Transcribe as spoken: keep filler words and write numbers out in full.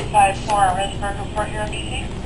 five four, Resburg Report here on B C.